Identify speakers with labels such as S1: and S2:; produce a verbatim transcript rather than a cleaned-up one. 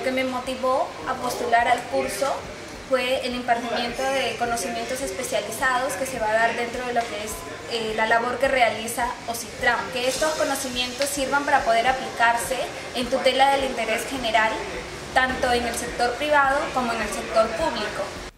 S1: Lo que me motivó a postular al curso fue el impartimiento de conocimientos especializados que se va a dar dentro de lo que es eh, la labor que realiza OSITRAM, que estos conocimientos sirvan para poder aplicarse en tutela del interés general, tanto en el sector privado como en el sector público.